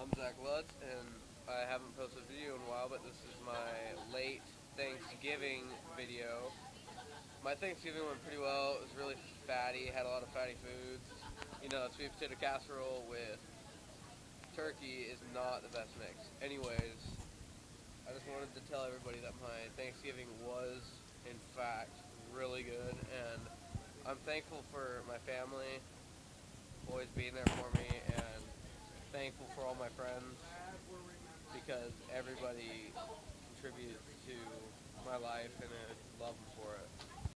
I'm Zach Lutz, and I haven't posted a video in a while, but this is my late Thanksgiving video. My Thanksgiving went pretty well. It was really fatty, had a lot of fatty foods. You know, sweet potato casserole with turkey is not the best mix. Anyways, I just wanted to tell everybody that my Thanksgiving was, in fact, really good, and I'm thankful for my family always being there for me, and thankful for all my friends because everybody contributes to my life and I love them for it.